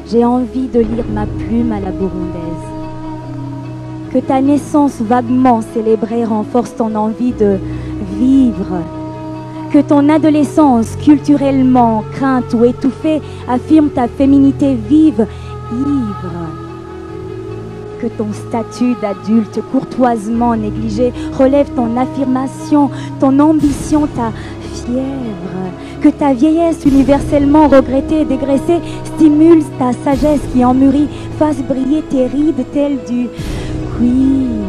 j'ai envie de lire ma plume à la burundaise. Que ta naissance vaguement célébrée renforce ton envie de vivre. Que ton adolescence culturellement crainte ou étouffée affirme ta féminité vive, ivre. Que ton statut d'adulte courtoisement négligé relève ton affirmation, ton ambition, ta fièvre. Que ta vieillesse universellement regrettée et dégraissée stimule ta sagesse qui en mûrit, fasse briller tes rides telles du cuivre.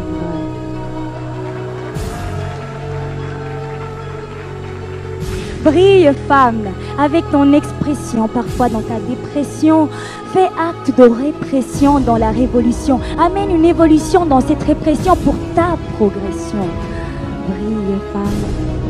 Brille, femme, avec ton expression, parfois dans ta dépression. Fais acte de répression dans la révolution. Amène une évolution dans cette répression pour ta progression. Brille, femme.